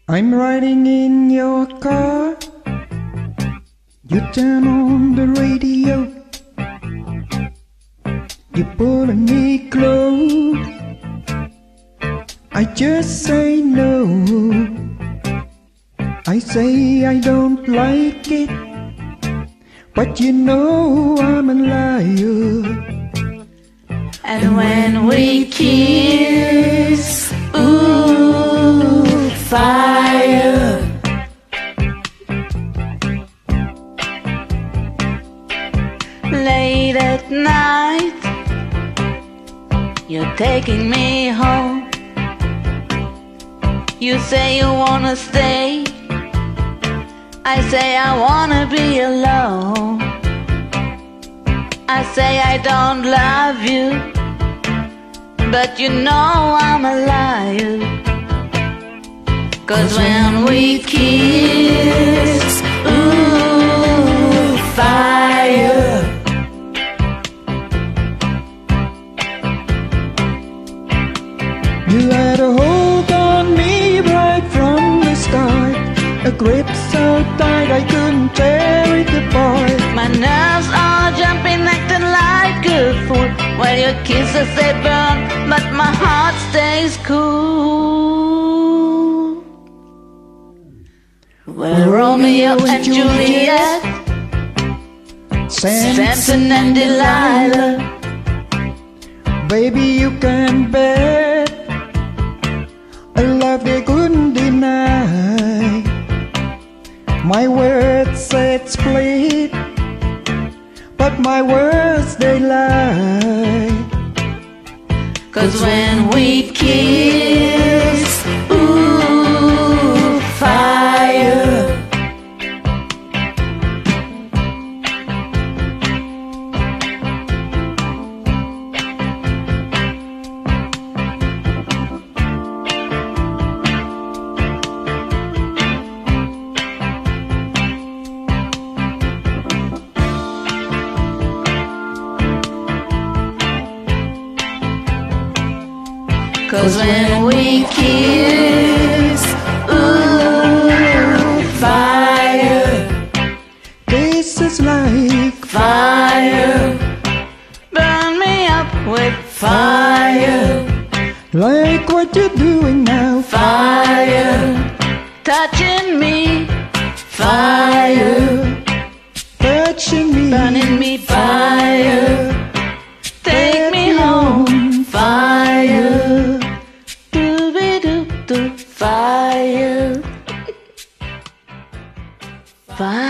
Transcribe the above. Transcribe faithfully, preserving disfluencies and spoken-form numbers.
I'm riding in your car. You turn on the radio. You're pulling me close. I just say no. I say I don't like it, but you know I'm a liar. And when we kiss, ooh, fire. Late at night, you're taking me home. You say you wanna stay, I say I wanna be alone. I say I don't love you, but you know I'm a liar. 'Cause when we kiss, ooh, fire. You had a hold on me right from the start, a grip so tight I couldn't tear it apart. My nerves are jumping, acting like a fool. Well, your kisses they burn, but my heart stays cool. Well, Romeo and Juliet, Samson and Delilah, baby, you can bet a love they couldn't deny. My words said split, but my words they lie. 'Cause when we kiss, ooh, fire. Cause when we kiss, ooh, fire. This is like fire. Burn me up with fire. Like what you're doing now. Fire. Touching me. Fire. Touching me. Burning me. Fire. Take me home. Fire. Fire. Fire.